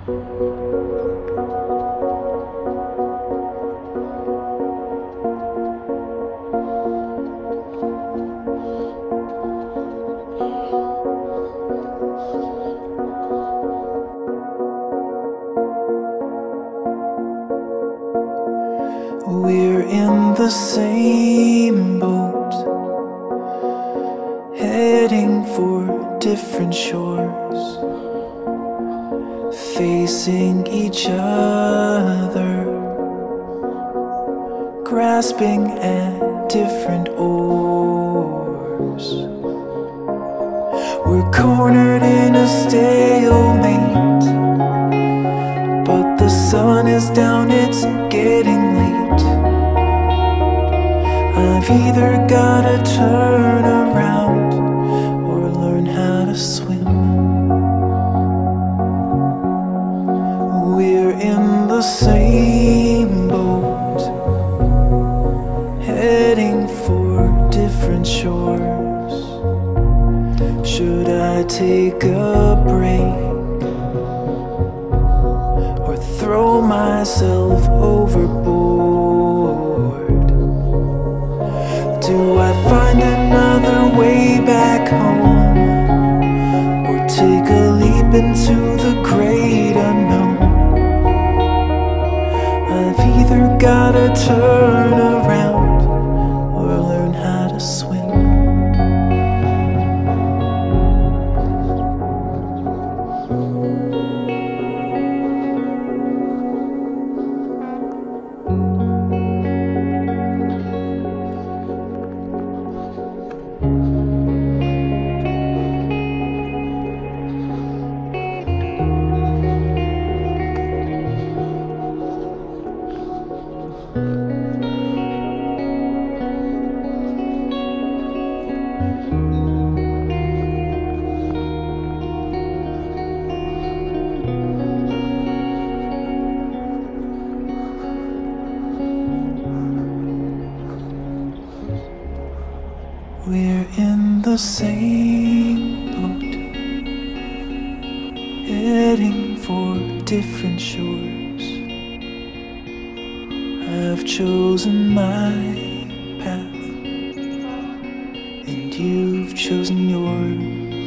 We're in the same boat, heading for different shores, facing each other, grasping at different oars. We're cornered in a stalemate, but the sun is down, it's getting late. I've either gotta turn around or learn how to swim. We're in the same boat, heading for different shores. Should I take a break or throw myself overboard? Do I find another way back home, or take a leap into the great unknown? I've either gotta turn around or learn how to swim. We're in the same boat, heading for different shores. I've chosen my path, and you've chosen yours.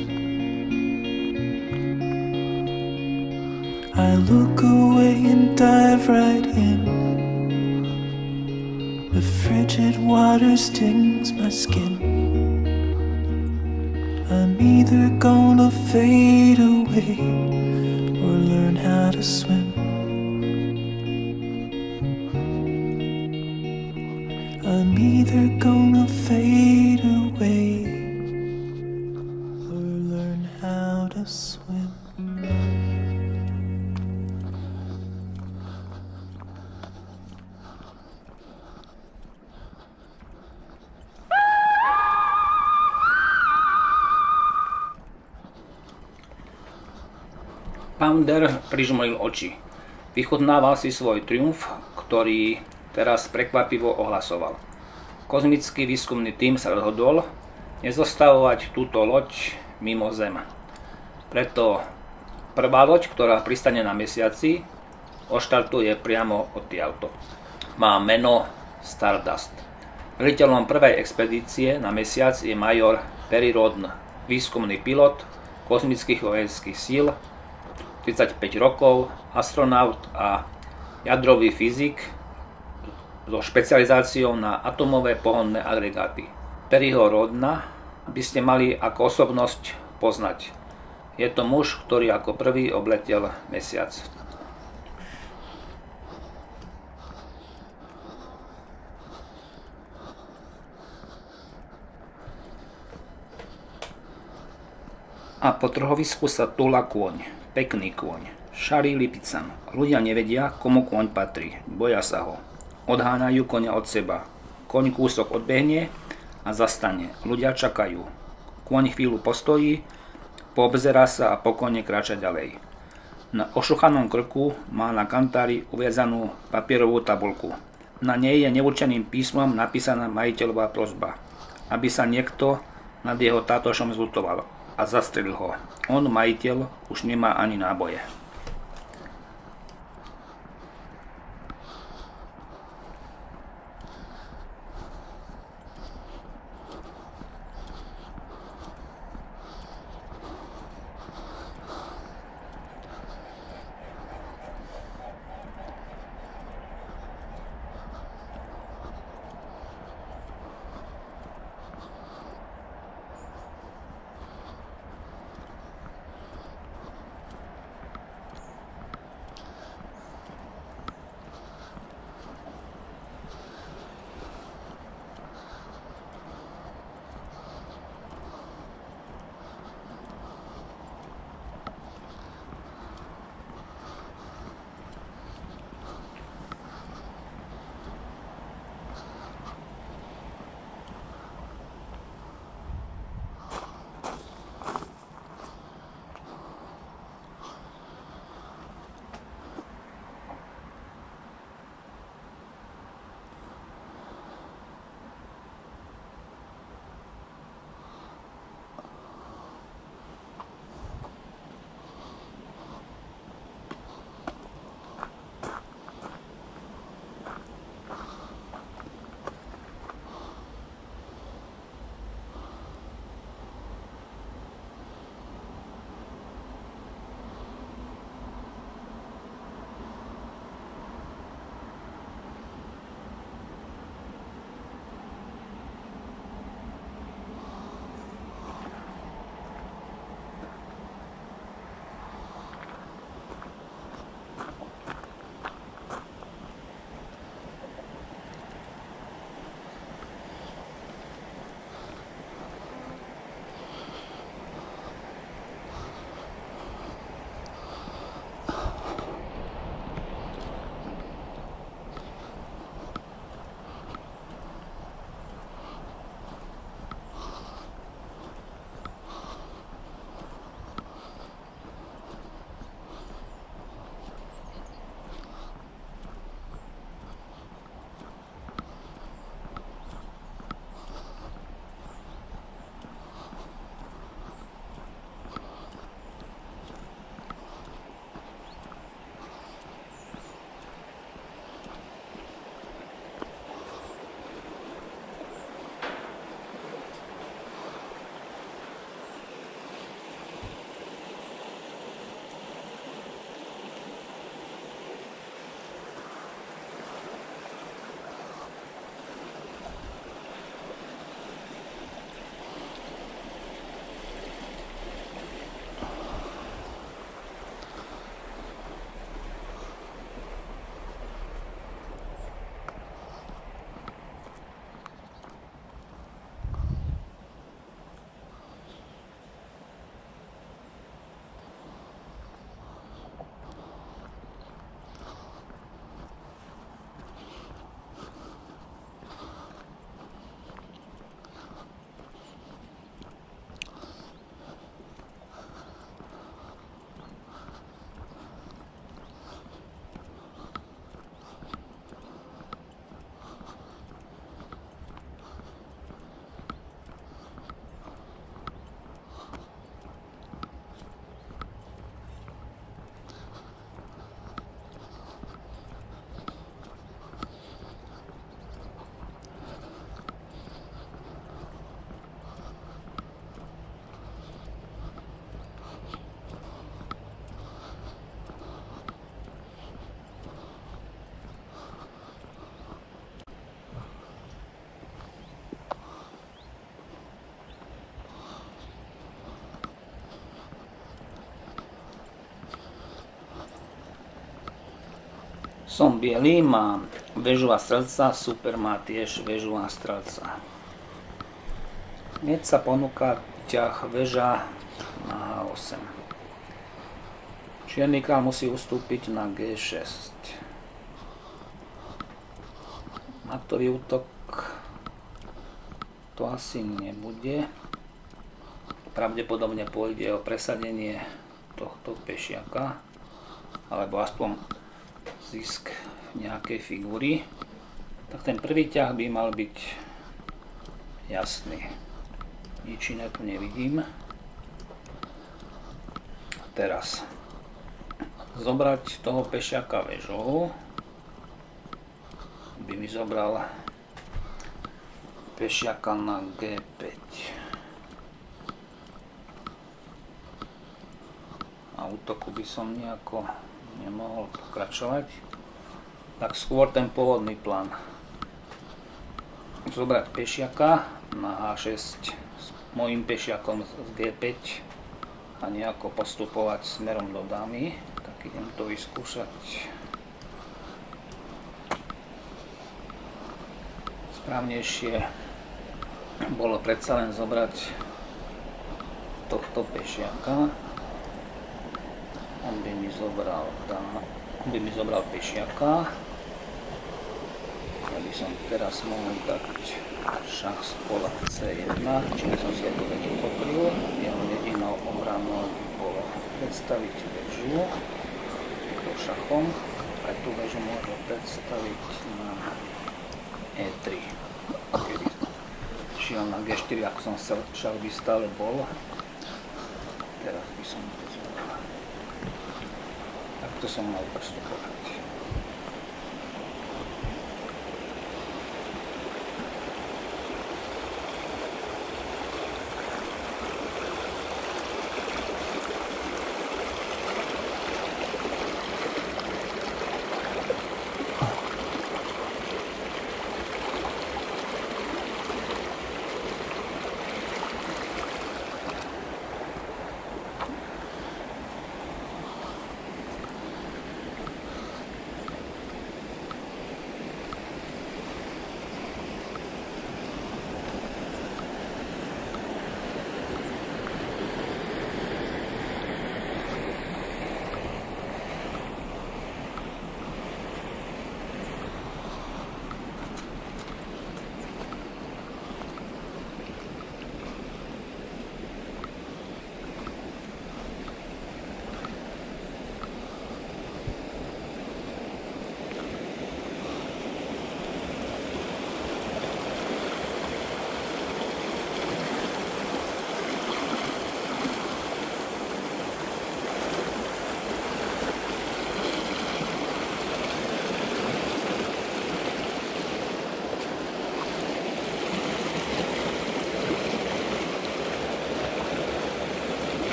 I look away and dive right in. The frigid water stings my skin. I'm either gonna fade away or learn how to swim. I'm either gonna fade away or learn how to swim. Pounder prižmuril oči. Vychutnával si svoj triumf, ktorý teraz prekvapivo ohlasoval. Kozmický výskumný tím sa rozhodol nezostavovať túto loď mimo Zem. Preto prvá loď, ktorá pristane na mesiaci, odštartuje priamo odtiaľto. Má meno Stardust. Veliteľom prvej expedície na mesiac je major Perry Rodden, výskumný pilot kozmických vojenských síl, 35 rokov, astronaut a jadrový fyzik so špecializáciou na atomové pohonné agregáty. Perryho Roddena by ste mali ako osobnosť poznať. Je to muž, ktorý ako prvý obletel mesiac. A po trhovisku sa túla kôň. Pekný kôň. Šarý lipican. Ľudia nevedia, komu kôň patrí. Boja sa ho. Odháňajú koňa od seba. Kôň kúsok odbehne a zastane. Ľudia čakajú. Kôň chvíľu postojí, poobzerá sa a pokojne kráča ďalej. Na ošuchanom krku má na kantári uviazanú papierovú tabuľku. Na nej je neurčeným písmom napísaná majiteľová prosba, aby sa niekto nad jeho tátošom zľutoval a zastrelil ho. On, majiteľ, už nemá ani náboje. Som bielý, mám väžu a strelca, super má tiež väžu a strelca. Hneď sa ponúka ťah väža na H8. Čierny kráľ musí ustúpiť na G6. Matový útok to asi nebude. Pravdepodobne pôjde o presadenie tohto pešiaka, alebo aspoň zisk nejakej figúry. Tak ten prvý ťah by mal byť jasný. Nič iné tu nevidím. A teraz zobrať toho pešiaka väžou by mi zobral pešiaka na G5. A útoku by som nejako nemohol pokračovať. Tak skôr ten pôvodný plán. Zobrať pešiaka na H6 s mojím pešiakom z G5 a nejako postupovať smerom do dámy. Tak idem to vyskúšať. Správnejšie bolo predsa len zobrať tohto pešiaka. On by mi zobral pešiaka. Ja by som teraz mohol dať šach z pola C1, čím som si ako väžu pokryl. Jeho jedinou obranou by bolo predstaviť väžu šachom. Aj tú väžu môžem predstaviť na E3. Keby šiel na G4, ako som chcel, šach by stále bol. Teraz by som to zobral. Takto som mal postupovať.